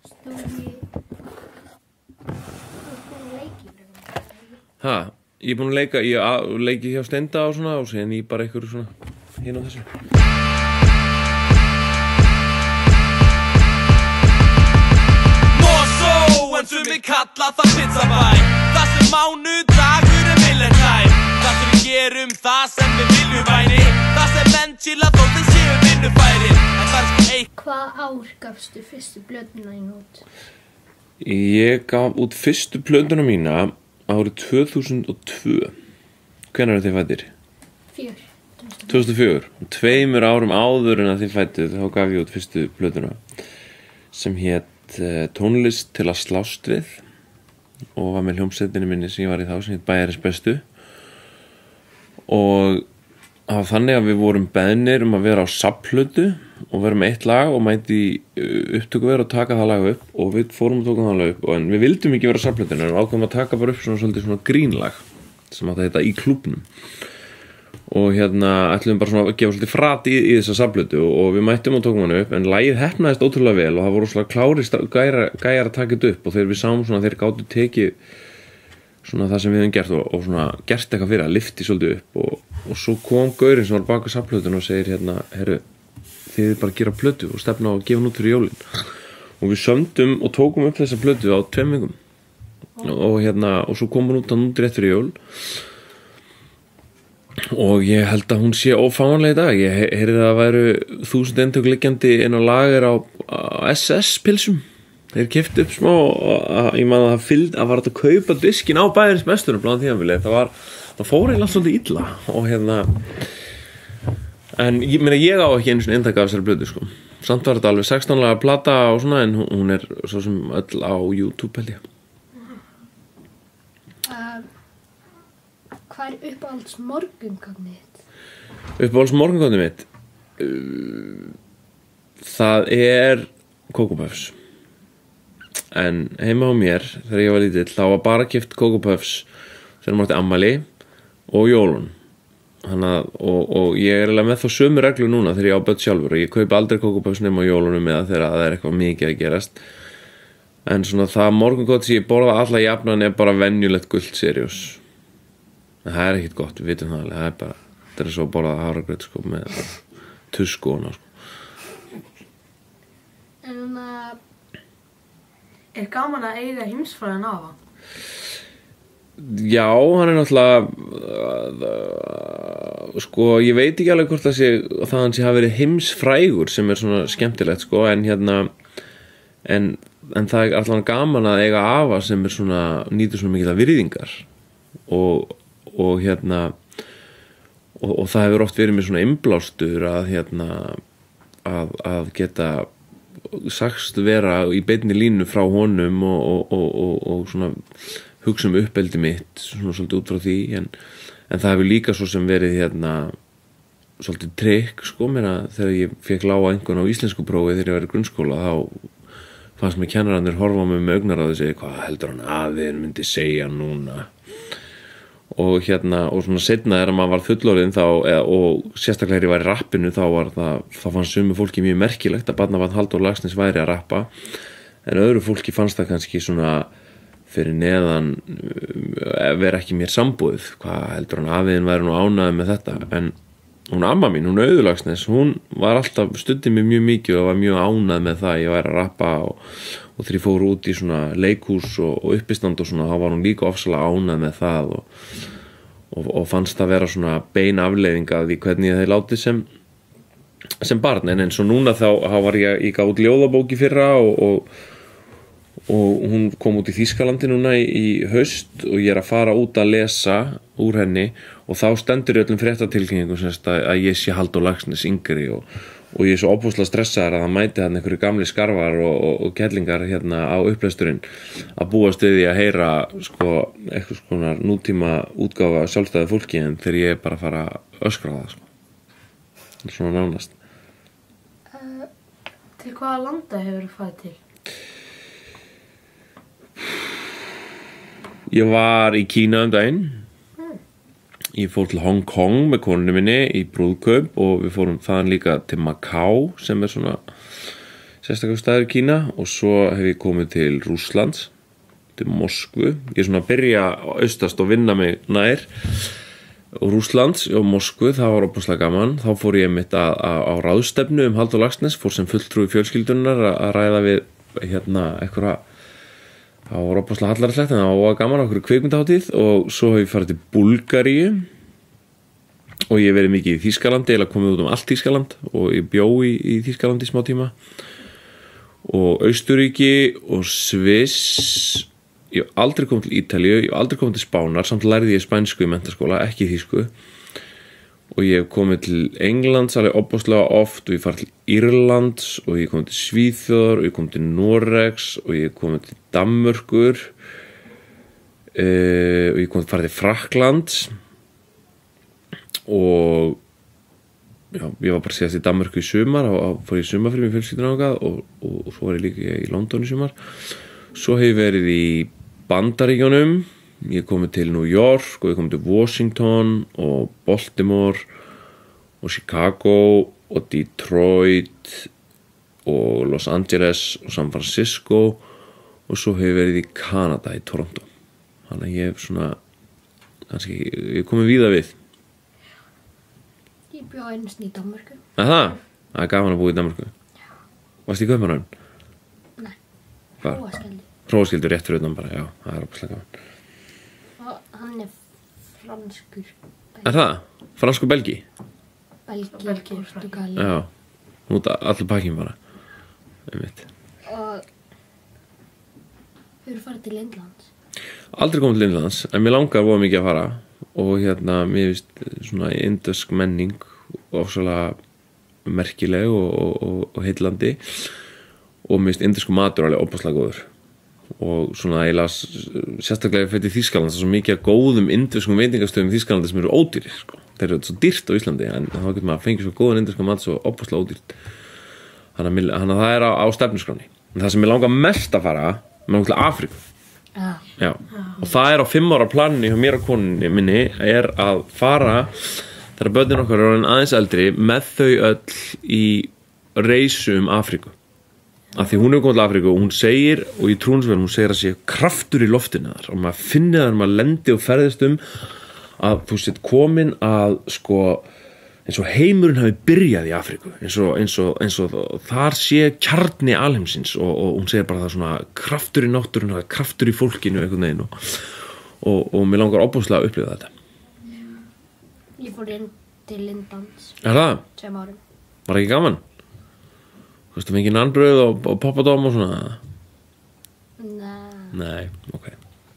Ég búinn að leika, ég leiki hjá Steinda og svona og síðan ég bara einhverju svona hinn á þessu. En sumir kalla það pizzabæ. Það sem mánudagur millendæm. Það sem við gerum, það sem við viljum væri. Það sem menn chilla þótt þeir séu vinnufærir. En það sko eitt. Hvað ár gafstu fyrstu plötuna þína út? Ég gaf út fyrstu plötuna mína árið 2002. Hvenær eru þið fæddir? 2004. 2 árum áður en að þið fædduð þá gaf ég út fyrstu plötuna sem hét tónlist til að slást við og var með hljómsveitinni minni sem ég var í þá sem heit Bæjarins bestu og það var þannig að við vorum beðnir að vera á safnplötu og vera með 1 lag og mæti upptökuver og taka það lag upp og við fórum og tókum það lag upp en við vildum ekki vera á safnplötunni en við ákveðum að taka bara upp svona grínlag sem átti að heita Í klúbbnum og ætlum bara svona að gefa svolítið frat í þessa safnplötu og við mættum og tókum hann upp en lagið heppnaðist ótrúlega vel og það voru svona klári gæjar að taka þetta upp og þegar við sáum svona þeir gátu tekið svona það sem við höfum gert og svona gert eitthvað fyrir að lyfti svolítið upp og svo kom gaurinn sem var baka safnplötun og segir herru, þið bara að gera plötu og stefna á að gefa hann út fyrir jólin og við sömdum og tókum upp þessa plötu á 2 vikum og svo kom hann út rétt fyrir jól og ég held að hún sé ófáanlega í dag ég heyrði að það væru 1000 eintök liggjandi inn á lager á SS-pilsum þeir keyptu upp smá og ég man að það var að kaupa diskin á Bæjarins bestu bland tímabilið það fór eiginlega svolítið illa og en ég meina ég á ekki einu svona eintak af þessari blödu sko samt var þetta alveg 16 laga plata og svona en hún svo sem öll á YouTube held ég. Hvað uppáhalds morgungagnið þitt? Uppáhalds morgungagnið mitt? Það Coco Puffs. En heima á mér, þegar ég var lítill, þá var bara keypt Coco Puffs þegar maður átti afmæli og jólun. Og ég eiginlega með þá sömu reglu núna þegar ég á börn sjálfur og ég kaupi aldrei Coco Puffs nema á jólunum eða þegar það eitthvað mikið að gerast. En svona það morgungott sem ég borða alla jafnan bara venjulegt gult Sirius. Það ekkert gott, við vitum það alveg, það bara, þetta svo að borða hafragraut sko með tusku og sko. En gaman að eiga heimsfræðan afa? Já, hann náttúrulega, sko, ég veit ekki alveg hvort það hann sé hafi verið heimsfrægur sem svona skemmtilegt sko, en það allan gaman að eiga afa sem svona, nýtur svona mikið virðingar og það hefur oft verið með svona innblástur að geta sagst vera í beinni línu frá honum og svona hugsa uppeldi mitt svona svolítið út frá því en það hefur líka svo sem verið svolítið trikk sko mér að þegar ég fekk lága einhvern á íslensku prófi þegar ég var í grunnskóla þá fannst mér kennararnir horfa á mig með augnaráði og segja hvað heldur hann aðeins myndi segja núna og svona seinna þegar maður var fullorðinn þá og sérstaklega þegar ég var í rappinu þá fannst sumu fólki mjög merkilegt að barnabarn Halldór Laxness væri að rappa en öðru fólki fannst það kannski svona fyrir neðan vera ekki mér sambúið hvað heldur hann afiðin væri nú ánægð með þetta en hún amma mín, hún Auður Laxness hún var alltaf studdið mig mjög mikið og var mjög ánægð með það ég væri að rappa og þegar ég fór út í svona leikhús og uppistand og svona þá var hún líka ofsalega ánægð með það og fannst það vera svona bein afleiðing af því hvernig ég þeir látið sem barn en svo núna þá var ég gaf út ljóðabók í fyrra og hún kom út í Þýskalandi núna í haust og ég að fara út að lesa úr henni og þá stendur í öllum fréttatilkynningum að ég sé Halldór Laxness yngri og ég svo óbúslega stressaður að það mæti hann einhverju gamli skarfar og kellingar á upplesturinn að búast við því að heyra sko eitthvað svona nútíma útgáfa sjálfstæðu fólki en þegar ég bara fara að öskra á það sko svona nánast. Til hvaða landa hefur þú farið til? Ég var í Kína daginn. Ég fór til Hong Kong með konunni minni í brúðkaup og við fórum þaðan líka til Macau sem sérstaklega staður í Kína, og svo hef ég komið til Rússlands, til Moskvu. Ég svona að byrja á austast og vinna mig nær og Rússlands og Moskvu, það var opaslega gaman. Þá fór ég mitt á ráðstefnu Halldór Laxness, fór sem fulltrúi fjölskyldunar að ræða við einhverja. Það var opaslega hallarslegt, en það var gaman á einhverju kvikmyndahátíð, og svo hef ég farið til Búlgaríu og ég hef verið mikið í Þýskalandi, eða komið út allt Þýskaland, og ég bjó í Þýskalandi í smá tíma, og Austurríki og Sviss. Ég hef aldrei komið til Ítalíu, ég hef aldrei komið til Spánar, samt lærði ég spænsku í menntaskóla, ekki þýsku, og ég hef komið til Englands alveg opaslega oft, og ég farið til Írlands, og ég hef komið til Svíþjóðar, og ég hef komið til Noregs, og ég hef komið til Danmörkur, og ég hef farið til Frakklands, og já, ég var bara síðast í Danmörku í sumar, og fór ég sumarfrí með fjölskylduna þangað, og svo var ég líka í London í sumar. Svo hef ég verið í Bandaríkjunum, ég hef komið til New York, og ég hef komið til Washington og Baltimore og Chicago og Detroit og Los Angeles og San Francisco, og svo hef ég verið í Kanada, í Toronto. Þannig að ég hef svona, kannski, ég hef komið víða við. Ég bjó einu sinni í Danmörku. Það er gaman að búa í Danmörku. Varstu í Kaupmannahöfn? Nei, Hvar? Hróaskildi. Hróaskildur rétt fyrir utan bara, já, það er opaslega gaman. Og hann er franskur. Er það? Fransku Belgi? Belgi, Portugali. Já, út allir pakkin bara. Einmitt. Og hefur farið til Indlands. Aldrei komið til Indlands, en mér langar voða mikið að fara, og mér finnst svona indversk menning ofsalega merkileg og heillandi, og mér finnst indversku matur alveg opaslega góður, og svona ég las sérstaklega fyrir Þýskaland, það er svo mikið af góðum indverskum veitingastöðum í Þýskalandi sem eru ódýrir, sko. Þeir eru svo dýrt á Íslandi, en þá getur maður að fengja svo góðan indverskan mat svo opaslega ódýrt. Þannig að það er á stefnuskráni. En það sem ég langar mest að fara, mér langar til Afríku. Já, og það er á 5 ára planinu hjá mér og konunni minni, er að fara þegar börnin okkar eru orðin aðeins eldri með þau öll í reisu Afríku, af því hún hefur komið til Afríku og hún segir, og ég trúi hún segir að sé kraftur í loftinu þar, og maður finnir það maður lendi og ferðist að þú sett komin að sko eins og heimurinn hafi byrjað í Afríku, eins og þar sé kjarni alheimsins, og hún segir bara það svona kraftur í náttúrunni, kraftur í fólkinu einhvern veginn, og mér langar opaslega að upplifa þetta. Ég fór inn til Indlands. Er það? 2 árum. Var ekki gaman? Þú veist, fengið nannbrauð og poppadóm og svona? Nei, ok.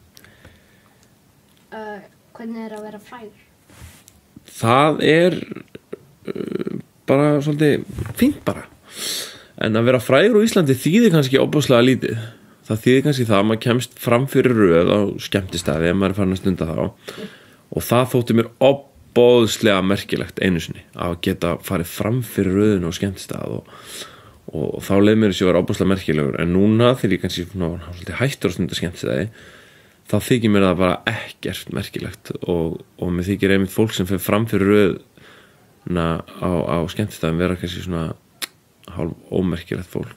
Hvernig er að vera frægur? Það er bara svolítið fínt bara. En að vera frægur á Íslandi þýðir kannski opaslega lítið. Það þýðir kannski það að maður kemst fram fyrir röð á skemmtistæði ef maður er farin að stunda þá. Og það þótti mér opaslega merkilegt einu sinni, að geta farið fram fyrir röðinu á skemmtistæði, og þá leið mér þessi að vera opaslega merkilegur. En núna þegar ég kannski svolítið hættur að stunda skemmtistæði, þá þykir mér það bara ekkert merkilegt, og mér þykir einmitt fólk sem fer fram fyrir röðina á skemmtistæðum vera kannski svona hálf ómerkilegt fólk,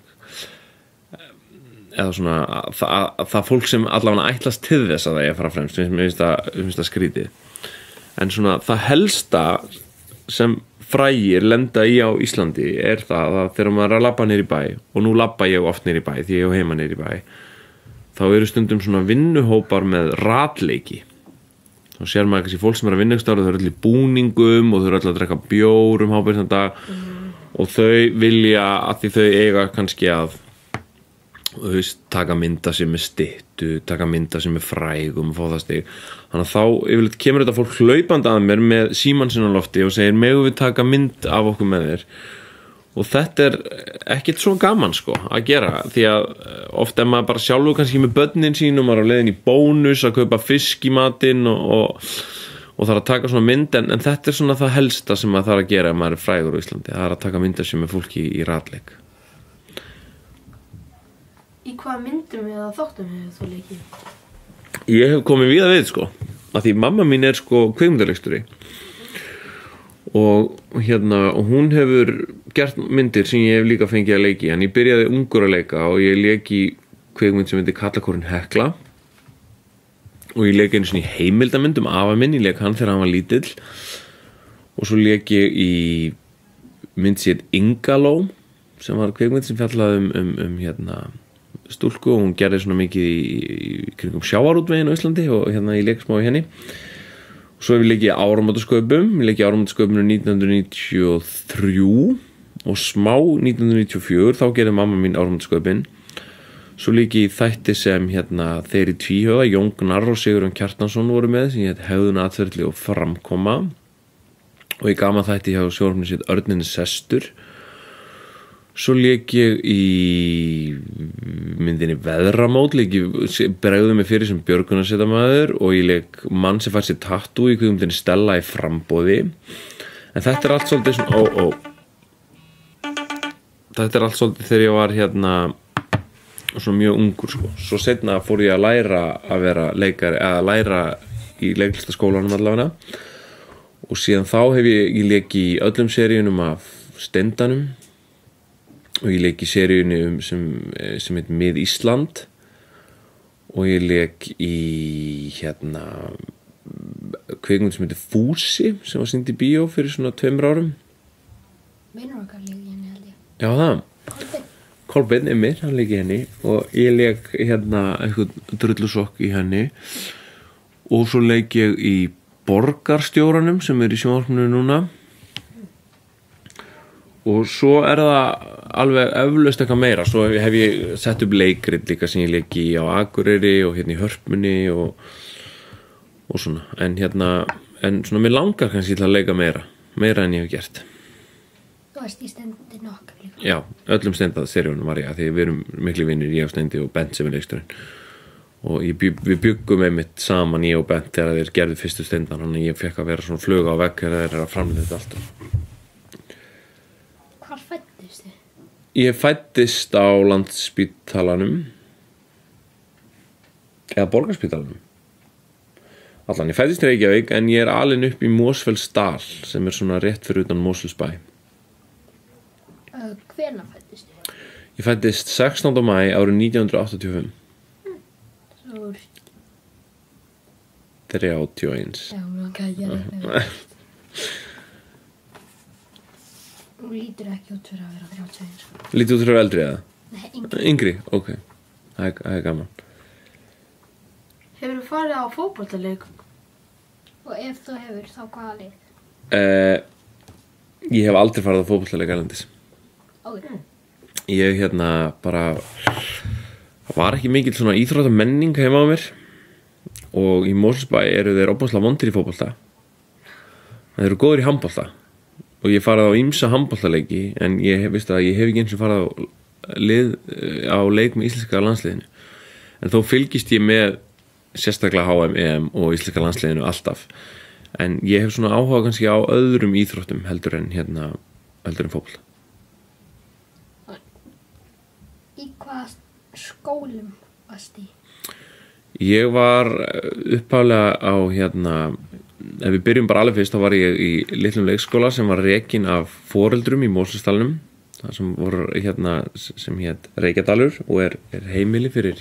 eða svona það fólk sem allavega ætlast til þess að það er að fara fremst. Mér finnst það skrítið, en svona það helsta sem frægir lenda í á Íslandi er það að þegar maður er að labba niður í bæ, og nú labba ég oft niður í bæ því ég á heima niður í bæ, þá eru stundum svona vinnuhópar með ratleiki. Þá sér maður kannski fólk sem er að vinna þau eru öll í búningum og þau eru öll að drekka bjór hábært þann dag, og þau vilja, að því þau eiga kannski að taka mynda sem er styttu, taka mynda sem er frægum og fá það stig. Þannig að þá yfirleitt kemur þetta fólk hlaupandi að mér með símann sinn á lofti og segir, megum við taka mynd af okkur með þér? Og þetta er ekkert svo gaman sko að gera, því að oft er maður bara sjálfur kannski með börnin sín og maður á leiðin í bónus að kaupa fisk í matinn og þarf að taka svona mynd, en þetta er svona það helsta sem maður þarf að gera ef maður er frægur á Íslandi, það er að taka mynda sem er fólki í ratleik. Í hvaða myndum eða þáttum hefur þú leikið? Ég hef komið víða við sko, af því mamma mín er sko kvikmyndaleikstjóri, og og hún hefur gert myndir sem ég hef líka fengið að leiki, en ég byrjaði ungur að leika og ég leik í kvikmynd sem heitir Kallakórinn Hekla og ég leik einu svona í heimildamynd afa minn, ég leik hann þegar hann var lítill og svo leik ég í mynd sér Ingaló sem var kvikmynd sem fjallaði stúlku og hún gerði svona mikið í kringum sjávarútveginn á Íslandi og ég leik smá í henni. Svo hef ég leikið í áramótasköpum, ég leikið í áramótasköpum 1993 og smá 1994, þá gerði mamma mín áramótasköpin. Svo leikið í þætti sem þeir í tvíhöfða, Jón Gnarr og Sigurjón Kjartansson voru með, sem hegðun, atferli og framkoma. Og ég gaman þætti hjá sjónvarpinu sitt Örninn sestur. Svo leik ég í myndinni Veðramót, bregðu mig fyrir sem björgunarsveitarmaður og ég leik mann sem fær sér tattoo í kvikmyndinni Stella í framboði. En þetta er allt svolítið svona, þetta er allt svolítið þegar ég var svona mjög ungur sko. Svo seinna fór ég að læra að vera leikari, að læra í leiklistaskólanum allavega. Og síðan þá hef ég leik í öllum seríunum af Steindanum og ég leik í seríunni sem heitir Mið Ísland og ég leik í kvikmynd sem heitir Fúsi sem var sýnd í bíó fyrir svona 2 árum. Meinar okkar leik í henni held ég. Já það, Kolbeinn Emir, hann leik í henni og ég leik eitthvað drullusokk í henni og svo leik ég í Borgarstjóranum sem í sjónvarpinu núna. Og svo það alveg eflaust eitthvað meira. Svo hef ég sett upp leikrit líka sem ég leik í á Akureyri og í Hörpunni og svona. En svona mér langar kannski til að leika meira en ég hef gert. Þú varst í Steindinni okkar líka. Já, öllum Steindaseríunum var ég, því við erum miklu vinir, ég og Steindi og Bent sem er leiksturinn. Og við byggum einmitt saman, ég og Bent, þegar þeir gerðu fyrstu Steindan, þannig ég fekk að vera svona fluga á vegg þegar þeir að framleiða þetta alltaf. Hvar fæddist þið? Ég fæddist á Landspítalanum eða Borgarspítalanum. Allan, ég fæddist í Reykjavík en ég er alinn upp í Mosfellsdal sem er svona rétt fyrir utan Mosfellsbæ. Hvenær fæddist þið? Ég fæddist 16. maí árið 1985. Svo 31. Já, mér kann ekki að reyna. Þú lítur ekki út fyrir að vera 31 sko. Lítið út fyrir eldri eða? Nei, yngri. Yngri, ok. Það er gaman. Hefurðu farið á fótboltaleik? Og ef þú hefur, þá hvaða lið? Ég hef aldrei farið á fótboltaleik erlendis. Ok. Ég bara það var ekki mikil svona íþróttamenning heima á mér og í Mosfellsbæ eru þeir óbúslega vondir í fótbolta. Þeir eru góðir í handbolta. Og ég farið á ýmsa handboltaleiki en ég hef ekki eins og farið á leik með íslenska landsliðinu. En þó fylgist ég með sérstaklega HM, EM og íslenska landsliðinu alltaf. En ég hef svona áhuga kannski á öðrum íþróttum heldur en fótbolta. Í hvaða skólum varst í? Ég var upphaflega á ef við byrjum bara alveg fyrst, þá var ég í litlum leikskóla sem var rekinn af foreldrum í Mosfellsdalnum, það sem voru sem hét Reykjadalur og er heimili fyrir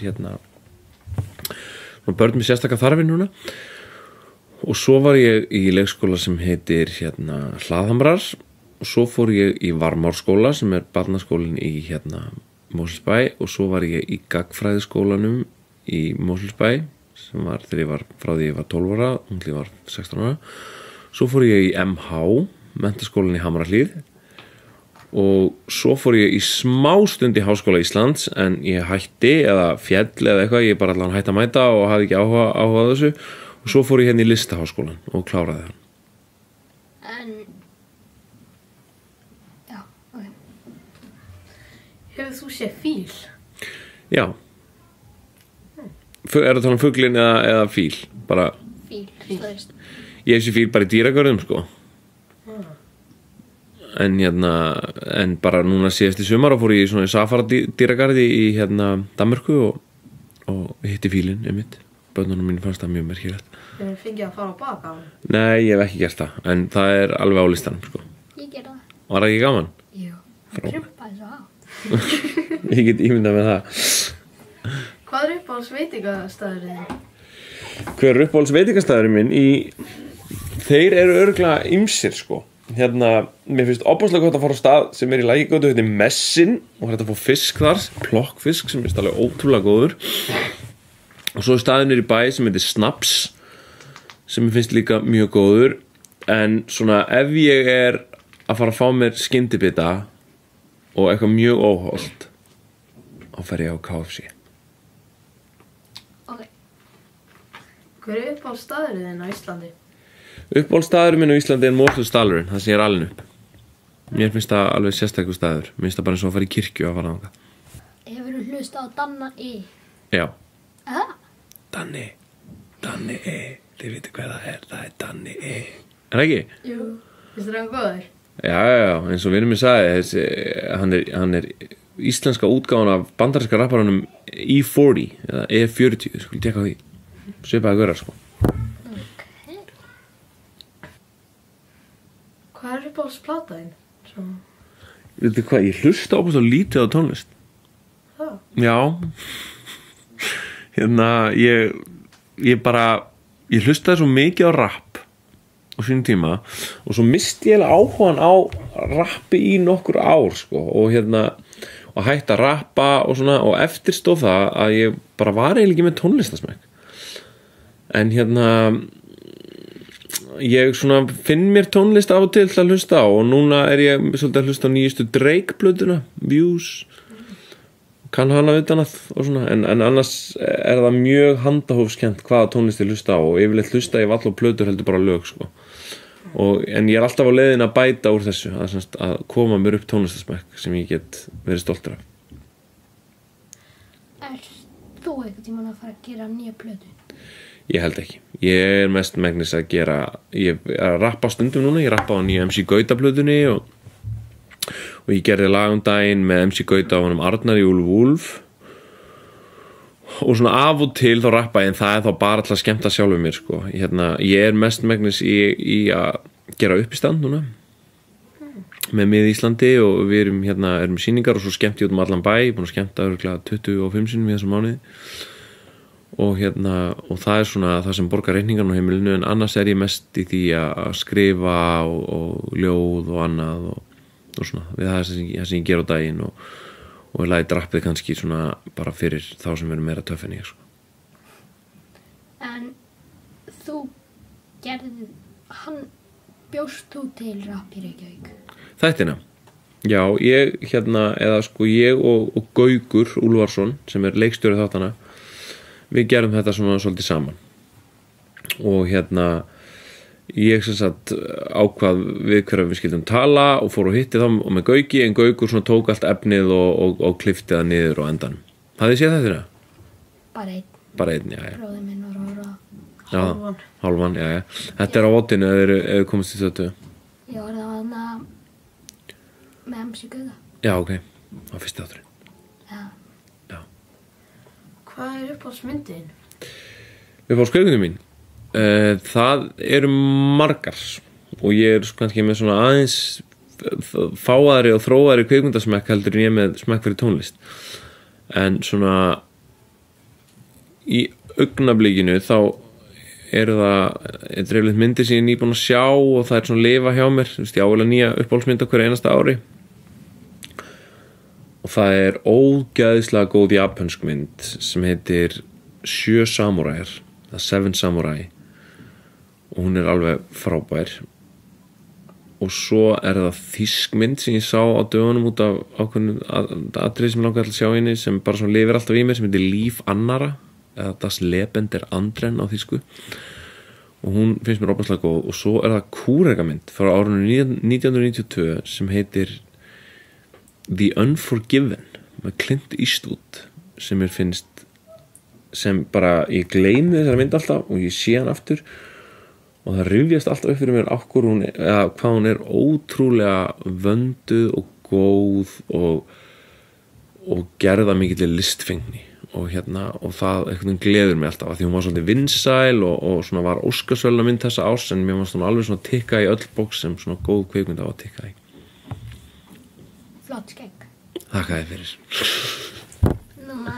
börn með sérstaka þarfir núna. Og svo var ég í leikskóla sem heitir Hlaðhamrar og svo fór ég í Varmárskóla sem er barnaskólinn í Mosfellsbæ og svo var ég í Gagnfræðiskólanum í Mosfellsbæ sem var þegar ég var frá því ég var 12 ára og ég var 16 ára. Svo fór ég í MH, menntaskólann í Hamrahlíð og svo fór ég í smástund í Háskóla Íslands en ég hætti eða féll eða eitthvað, ég bara allan hætti að mæta og hafði ekki áhuga á þessu og svo fór ég í Listaháskólann og kláraði hann. Já, ok. Hefur þú séð fíl? Já. Er það tala fuglinn eða fíl? Bara Fíl, þú veist. Ég hef séð fíl bara í dýragörðum sko. En bara núna síðast í sumar og fór ég í safara dýragarði í Danmörku og hitti fílinn einmitt. börnunum mín fannst það mjög merkilegt. Þeir fengið að fara á bak á hann. Nei, ég hef ekki gert það, en það er alveg á listanum, sko. Ég gerði það. Var það ekki gaman? Jú. Prumpaði svo á. Ég get ímyndað með það. Hvað er uppáhalds veitingastæðurinn þinn? Hver er uppáhalds veitingastæðurinn minn? Þeir eru örugglega ýmsir, sko. Hérna, mér finnst opaslega gott að fara á stað sem er í Lækjargötu, þetta er Messin og hægt að fá fisk þar, plokkfisk sem er alveg ótrúlega góður. Og svo er staðinn í bæ sem heitir Snaps sem mér finnst líka mjög góður. En svona ef ég er að fara að fá mér skyndibita og eitthvað mjög óhollt, þá fer ég á KFC. Ok. Hver er uppáhalds staðurinn þinn á Íslandi? Uppáhaldsstaðurinn minn á Íslandi er Mosfellsdalurinn, það sem ég er alinn upp. Mér finnst það alveg sérstakur staður. Mér finnst það bara eins og að fara í kirkju að fara þangað. Hefurðu hlustað á Danna E? Já. Danni Danni E. Þið vitið hvað það er Danni E. Er það ekki? Jú. Finnst þér hann góður? Já, eins og vinur mér sagði, hann er íslenska útgáfan af bandaríska rapparanum E40, eða E40, skulle tekka því. Svipaði görar, sko. Hvað er uppáhalds plata þín? Svo... Vitið hvað, ég hlusta óbúinlega lítið á tónlist. Það? Já. Hérna, ég hlustaði svo mikið á rapp á sínum tíma og svo misti ég áhugan á rappi í nokkur ár, sko, og hérna, og hætti að rappa og svona, og eftir stóð það að ég bara var eiginlega ekki með tónlistasmekk. En hérna, ég svona finn mér tónlist af og til að hlusta á og núna er ég svolítið að hlusta á nýjustu Drake-plötuna, Views, kann hana utan að og svona, en annars er það mjög handahófskennt hvaða tónlist ég hlusta á og yfirleitt hlusta ég vall á plötur heldur bara lög, sko. En ég er alltaf á leiðin að bæta úr þessu, að koma mér upp tónlistasmekk sem ég get verið stoltur af. Er þú einhvern tímann að fara að gera nýja plötu? Ég held ekki. Ég er mest megnis að gera, ég er að rappa stundum núna, ég rappa á nýja MC Gauta plötunni og ég gerði lag daginn með MC Gauta á honum Arnari Úlf og svona af og til þá rappa ég, en það er þá bara til að skemmta sjálfur mér, sko. Ég er mest megnis í að gera uppistand núna með mig í Íslandi og við erum sýningar og svo skemmt ég út allan bæ, ég er búin að skemmta örugglega 25 sinnum í þessum mánuði. Og það er svona það sem borgar reikningan á heimilinu, en annars er ég mest í því að skrifa og ljóð og annað og svona, við það sem ég ger á daginn og lagi drappið kannski svona bara fyrir þá sem verður meira töff en ég, sko. En þú bjóst þú til rapp í Reykjavík? Þættina? Já, ég og Gaukur Úlfarsson sem er leikstjóri þáttana, við gerum þetta svona svolítið saman og ég sem sagt ákvað við hverja við skildum tala og fór og hitti þá og með Gauki, en Gaukur svona tók allt efnið og klippti það niður á endanum. Hafið þið séð þetta? Bara einn, já. Bróðir minn var að horfa. Hálfan, já. Þetta er á vottinu ef þið komist í stötu. Já, það var þarna með MC Gauta. Já, ok, á fyrsti þátturinn. Já. Hvað er uppáhaldsmyndin? Uppáhaldskökunum mín? Það eru margar og ég er kannski með svona aðeins fáaðri og þróaðri kvikmyndasmekk heldur en ég með smekk fyrir tónlist, en svona í augnablikinu þá eru það dreifilegt myndir sem ég er nýbúin að sjá og það er svona lifa hjá mér, þú veist, ég ável að nýja uppáhaldsmynd á hverju einasta ári og það er ógeðslega góð japansk mynd sem heitir 7 samúræjar, það er 7 Samurai og hún er alveg frábær. Og svo er það þýsk mynd sem ég sá á dögunum út af ákveðnu atriði sem langaði að sjá henni, sem bara svona lifir alltaf í mér, sem heitir Líf annara eða Das Leben der Anderen á þýsku, og hún finnst mér óbærslega góð. Og svo er það kúrekamynd frá árinu 1992 sem heitir The Unforgiven með Clint Eastwood, sem mér finnst, sem bara ég gleymi þessari mynd alltaf og ég sé hann aftur og það rifjast alltaf upp fyrir mér hvað hún er ótrúlega vönduð og góð og gerða mikilli listfengni og það einhvern veginn gleður mig alltaf, af því hún var svolítið vinsæl og svona var Óskarsverðlaunamynd þessa árs, en mér fannst hún alveg svona tikka í öll box sem svona góð kvikmynd á að tikka í. Flott skegg. Þakka þér fyrir. Núna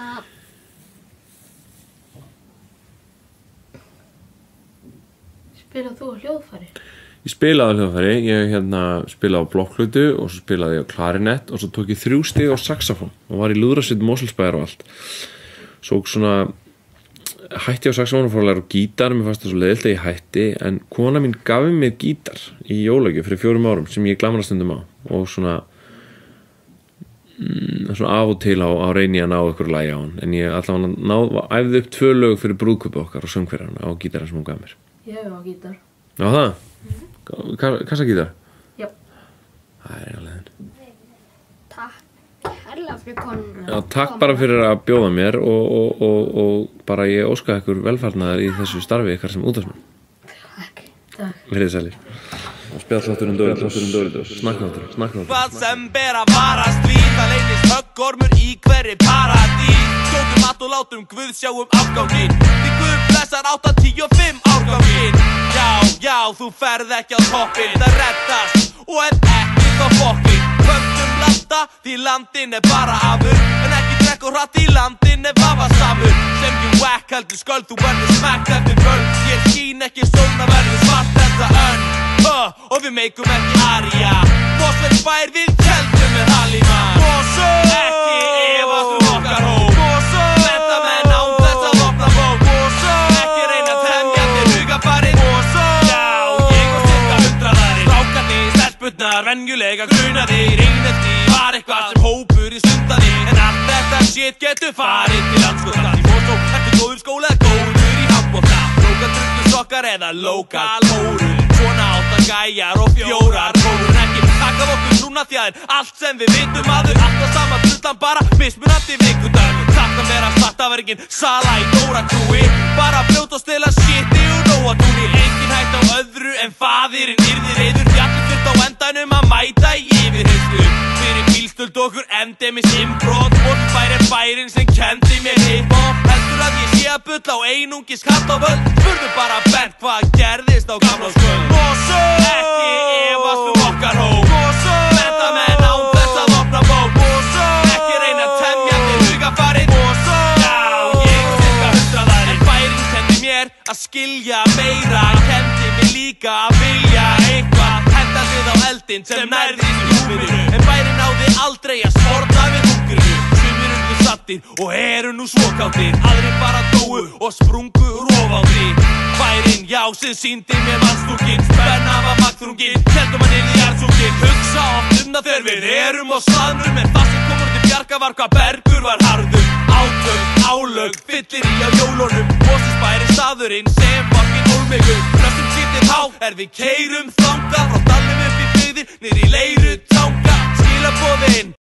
Spilað þú á hljóðfæri? Ég spilaði á hljóðfæri, ég spilaði á blokkflautu og svo spilaði ég á klarinett og svo tók ég 3 stig á saxofón og var í lúðrasveit Mosfellsbæjar og allt. Svo svona hætti ég á saxofón og fór að læra á gítar, mér fannst það svo leiðilegt að ég hætti, en kona mín gaf mér gítar í jólagjöf fyrir 4 árum sem ég glamra stundum á og svona af og til á reyni ég að ná ykkur lagi á hann, en ég allavega æfði upp 2 lög fyrir brúðkaupi okkar og söng fyrir hann á gítarinn sem hún gaf mér. Ég hef á gítar. Já það? Kassagítar? Já. Það er eiginlega. takk herlega fyrir konuna. Já, takk bara fyrir að bjóða mér og bara ég óska ykkur velfarnaðar í þessu starfi ykkar sem útvarpsmenn. Takk. Verið sælir. Spjallþátturinn Dóritus. Snakkþáttur. Hvað sem ber að varast við, það leynist höggormur í hverri paradís. Sjóðum mat og látum Guð sjáum afganginn, því Guð blessar 85 árganginn. Já, þú ferð ekki á toppinn, það reddast og ef ekki þá fokkinn. Höfðum landa, því landinn er bara afur, en ekki drekk og hratt í landinn er vafasamur. Sem ég whack heldur sköld, þú verður smækt eftir völd. Ég skín ekki sólna, verður svart þessa önn. Og við meikum ekki aria, Mosfellsbær við keldum með Halima. Ekki efast okkar hóp, menntamenn án þess að opna bók. Ekki reyna að temja þér hugarfarið. Já, ég og cirka 100-ari. Strákarnir, stelpurnar, venjulega grunaðir. Einelti var eitthvað sem hópur í stundaði, en allt þetta shit getur farið til landskóta. Í Mosó, eftir góður skóla, góður í handbolta. Lokal drullusokkar eða lokal hóru. Svona 8 gæjar og 4 kórur. Ekki taka okkur svona þjæðin, allt sem við vitum aður. Alltaf sama drullan, bara mismunandi vikudagur. Takk að vera startaverkin, sala í Dóra krúi. Bara brjóta og stela shiti og nóa túni. Engin hætt á öðru en faðirinn yrði reiður. Allir þurft á endanum að mæta í yfirheyrslu. Fyrir bílstöld okkur endemis innbrot. Mosfellsbær er bærinn sem kendi mér hiphop. Heldur að ég sé að bulla á einungis kalt á völd. Spurðu bara Bent hvað gerðist á gamlárskvöld. Ekki efast okkar hóp, menntamenn án þess að opna bók. Ekki reyna að temja þér hugarfarið. Já, ég og cirka 100-ari. En bærinn kendi mér að skilja meira, kendi mér líka að vilja eitthvað. Henda við á eldinn sem nærðist rúminu, en bærinn náði aldrei að sporta við hungrinu. Sumir urðu sattir og eru nú svokáttir, aðrir bara dóu og sprungu rofátri. Bærinn, já, sem sýndi mér mannstungin, spenna var magþrungin, heldum hann inn í jarðsungin. Hugsa oft það þegar við erum á slaðnum, en það sem komur til bjarga var hvað Bergur var harður. Átök, álög, fyllir í á jólunum, Mosfellsbær er staðurinn sem fucking ólmegur. Flestum sýttir há, við keyrum þangað frá dalnum